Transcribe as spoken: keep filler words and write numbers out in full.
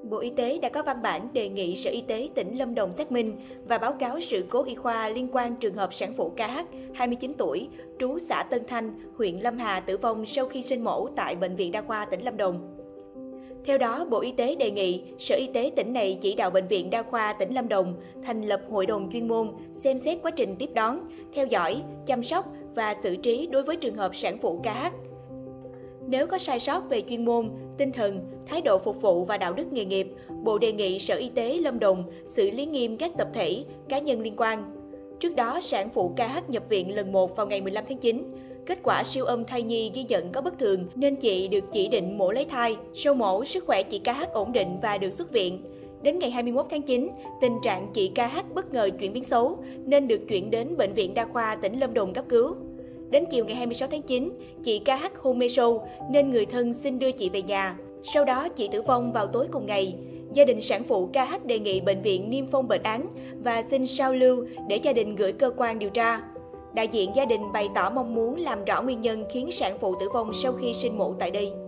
Bộ Y tế đã có văn bản đề nghị Sở Y tế tỉnh Lâm Đồng xác minh và báo cáo sự cố y khoa liên quan trường hợp sản phụ ca hát, hai mươi chín tuổi, trú xã Tân Thanh, huyện Lâm Hà tử vong sau khi sinh mổ tại Bệnh viện Đa khoa tỉnh Lâm Đồng. Theo đó, Bộ Y tế đề nghị Sở Y tế tỉnh này chỉ đạo Bệnh viện Đa khoa tỉnh Lâm Đồng thành lập hội đồng chuyên môn, xem xét quá trình tiếp đón, theo dõi, chăm sóc và xử trí đối với trường hợp sản phụ ca hát. Nếu có sai sót về chuyên môn, tinh thần, thái độ phục vụ và đạo đức nghề nghiệp, Bộ đề nghị Sở Y tế Lâm Đồng xử lý nghiêm các tập thể, cá nhân liên quan. Trước đó, sản phụ ca hát nhập viện lần một vào ngày mười lăm tháng chín. Kết quả siêu âm thai nhi ghi nhận có bất thường nên chị được chỉ định mổ lấy thai. Sau mổ, sức khỏe chị ca hát ổn định và được xuất viện. Đến ngày hai mươi mốt tháng chín, tình trạng chị ca hát bất ngờ chuyển biến xấu nên được chuyển đến Bệnh viện Đa khoa tỉnh Lâm Đồng cấp cứu. Đến chiều ngày hai mươi sáu tháng chín, chị ca hát hôn mê sâu nên người thân xin đưa chị về nhà. Sau đó, chị tử vong vào tối cùng ngày. Gia đình sản phụ ca hát đề nghị bệnh viện niêm phong bệnh án và xin sao lưu để gia đình gửi cơ quan điều tra. Đại diện gia đình bày tỏ mong muốn làm rõ nguyên nhân khiến sản phụ tử vong sau khi sinh mổ tại đây.